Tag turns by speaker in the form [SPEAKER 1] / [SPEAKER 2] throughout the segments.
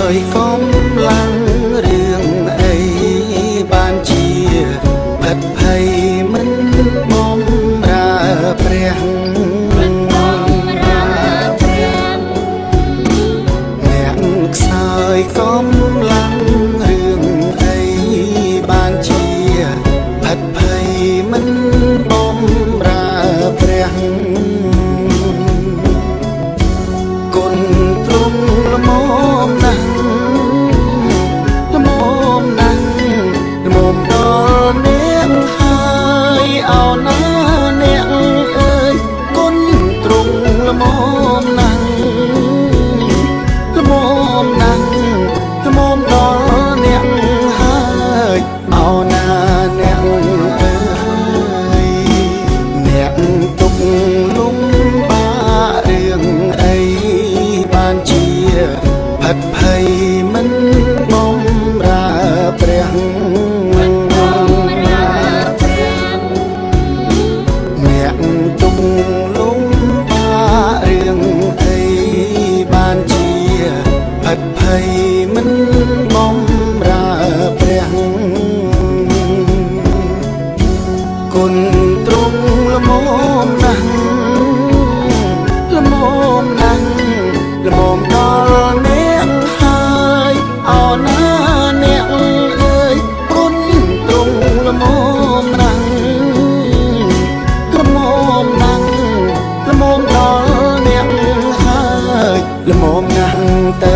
[SPEAKER 1] យកំឡាំងរឿងអីបានជាផិតភ័យមិនបំរើព្រះអ្នកខ្សោយកំឡាំងរឿងអីបានជាផិតភ័យមិនបំរើព្រះគុណទ្រង់ល្មមណាស់ល្មមណាស់ល្មមដល់អ្នកហើយអោណាអ្នកអើយគុណទ្រង់ល្មមណាស់ល្មមណាស់ល្មមដល់អ្នកហើយអោណាអ្នកអើយអ្នកទុកលំបាករឿងអីបានជាផិតភ័យមិនបំរើព្រះអ្នកទុកលំបាករឿងអីបានជាផិតភ័យមិនបំរើព្រះគុណទ្រង់ល្មមណាស់ល្មមណាស់ល្មមដល់អ្នកហើយអោណាអ្នកអើយគុណទ្រង់ល្មមណាស់ល្មមណាស់ល្មមដល់អ្នកហើយល្មមណាស់ទៅ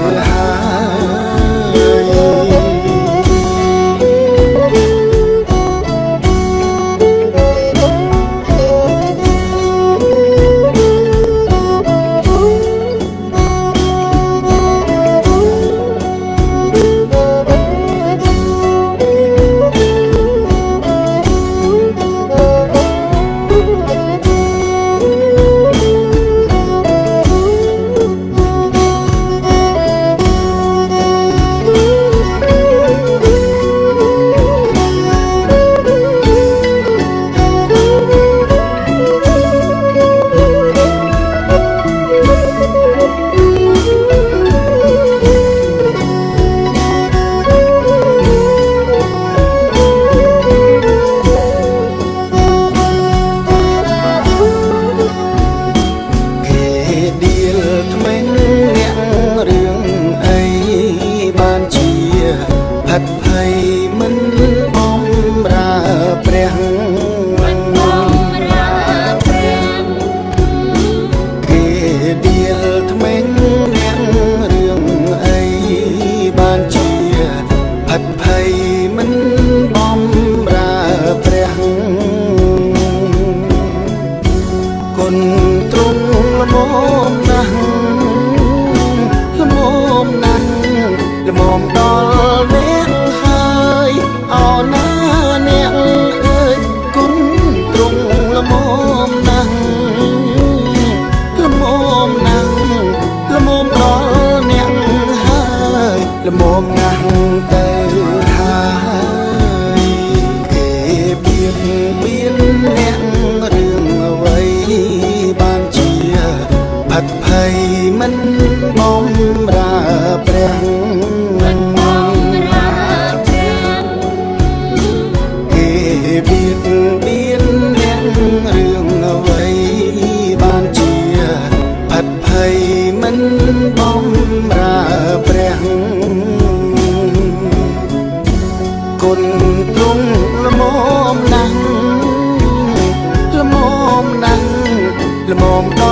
[SPEAKER 1] ផិតភ័យមិនបំរើព្រះគេដៀលថ្មិញអ្នករឿងអីបានជាផិតភ័យមិនបំរើព្រះគុណទ្រង់ល្មមណាស់ល្មមណាស់ល្មមដល់អ្នកហើយអោណាអ្នកអើយគុណទ្រង់ល្មមណាស់ល្មមណាស់ល្មមដល់អ្នកហើយល្មមណាស់ទៅហើយគេបៀតបៀនអ្នករឿងអ្វីបានជាផិតភ័យមិនបំរើព្រះគេបៀតបៀនអ្នករឿងអ្វីបានជាផិតភ័យមិនបំរើព្រះគុណទ្រង់ល្មមណាស់ល្មមណាស់ល្មម